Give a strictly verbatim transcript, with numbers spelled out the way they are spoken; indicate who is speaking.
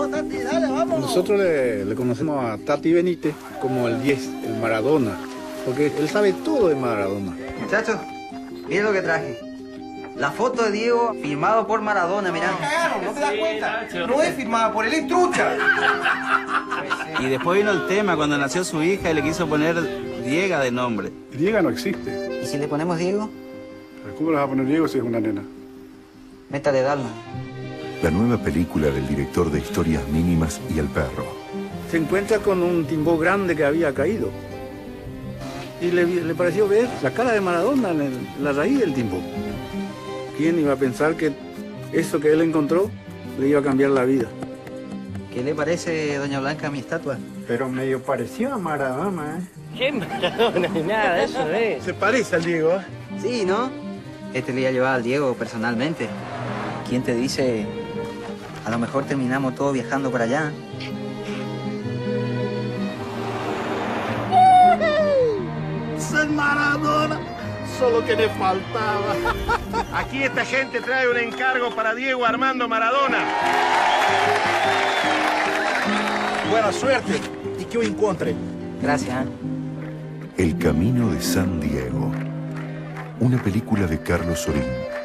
Speaker 1: Vamos, Tati, dale, vamos.
Speaker 2: Nosotros le, le conocemos a Tati Benítez como el diez, el Maradona, porque él sabe todo de Maradona.
Speaker 3: Muchachos, miren lo que traje. La foto de Diego firmado por Maradona, mirá.
Speaker 1: Cagaron, ¿no te das cuenta? No es firmada por él, es trucha.
Speaker 4: Y después vino el tema cuando nació su hija y le quiso poner Diega de nombre.
Speaker 2: Diego no existe.
Speaker 3: ¿Y si le ponemos Diego?
Speaker 2: ¿Cómo le vas a poner Diego si es una nena?
Speaker 3: Métale Dalma.
Speaker 5: La nueva película del director de Historias Mínimas y El Perro.
Speaker 2: Se encuentra con un timbó grande que había caído. Y le, le pareció ver la cara de Maradona en, el, en la raíz del timbó. ¿Quién iba a pensar que eso que él encontró le iba a cambiar la vida?
Speaker 3: ¿Qué le parece, doña Blanca, mi estatua?
Speaker 6: Pero medio pareció a Maradona, ¿eh?
Speaker 7: ¿Qué Maradona? Nada, eso es.
Speaker 6: Se parece al Diego, ¿eh?
Speaker 3: Sí, ¿no? Este le iba a llevar al Diego personalmente. ¿Quién te dice? A lo mejor terminamos todos viajando para allá.
Speaker 6: ¡San Maradona! Solo que le faltaba. Aquí esta gente trae un encargo para Diego Armando Maradona. Buena suerte y que lo encuentre.
Speaker 3: Gracias, ¿eh?
Speaker 5: El Camino de San Diego. Una película de Carlos Sorín.